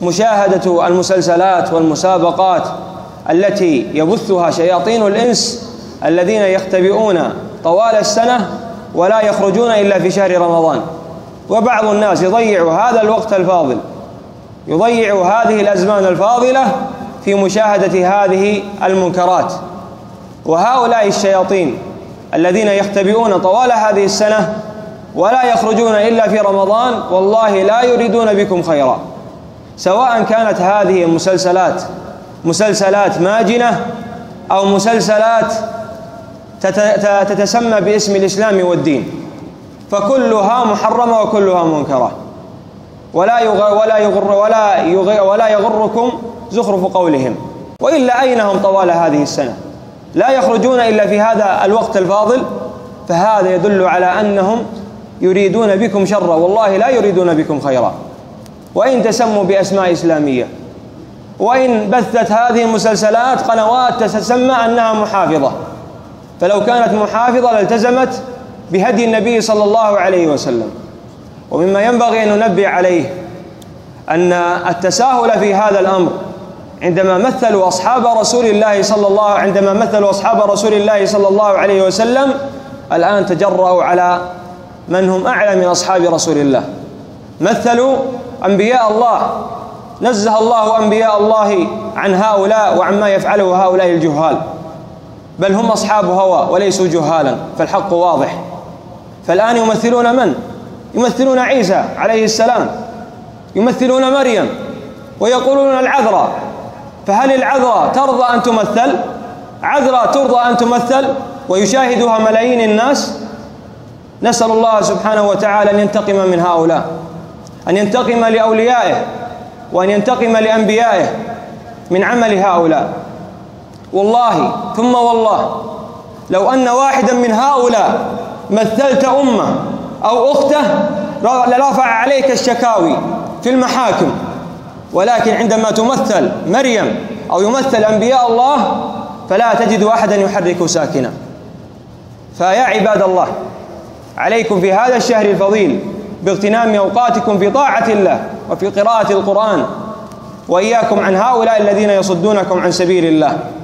مشاهدة المسلسلات والمسابقات التي يبثها شياطين الإنس الذين يختبئون طوال السنة ولا يخرجون إلا في شهر رمضان. وبعض الناس يضيع هذا الوقت الفاضل، يضيع هذه الأزمان الفاضلة في مشاهدة هذه المنكرات. وهؤلاء الشياطين الذين يختبئون طوال هذه السنة ولا يخرجون إلا في رمضان والله لا يريدون بكم خيرا، سواء كانت هذه المسلسلات مسلسلات ماجنة أو مسلسلات تتسمى باسم الإسلام والدين، فكلها محرمة وكلها منكرة. ولا يغركم زخرف قولهم. وإلا أين هم طوال هذه السنة؟ لا يخرجون إلا في هذا الوقت الفاضل، فهذا يدل على أنهم يريدون بكم شرا، والله لا يريدون بكم خيرا. وإن تسموا بأسماء إسلامية، وإن بثت هذه المسلسلات قنوات تتسمى أنها محافظة، فلو كانت محافظة لالتزمت بهدي النبي صلى الله عليه وسلم. ومما ينبغي أن ننبه عليه أن التساهل في هذا الأمر عندما مثلوا أصحاب رسول الله صلى الله عليه وسلم، الآن تجرأوا على من هم أعلى من أصحاب رسول الله. مثلوا أنبياء الله، نزه الله أنبياء الله عن هؤلاء وعما يفعله هؤلاء الجهال، بل هم أصحاب هوى وليسوا جهالا، فالحق واضح. فالآن يمثلون من؟ يمثلون عيسى عليه السلام، يمثلون مريم، ويقولون العذراء. فهل العذراء ترضى أن تمثل؟ عذراء ترضى أن تمثل ويشاهدها ملايين الناس؟ نسأل الله سبحانه وتعالى أن ينتقم من هؤلاء، أن ينتقم لأوليائه وأن ينتقم لأنبيائه من عمل هؤلاء. والله ثم والله لو أن واحدا من هؤلاء مثلت أمه أو أخته لرفع عليك الشكاوي في المحاكم، ولكن عندما تمثل مريم أو يمثل أنبياء الله فلا تجد أحدا يحرك ساكنا. فيا عباد الله، عليكم في هذا الشهر الفضيل باغتنام أوقاتكم في طاعة الله وفي قراءة القرآن، وإياكم عن هؤلاء الذين يصدونكم عن سبيل الله.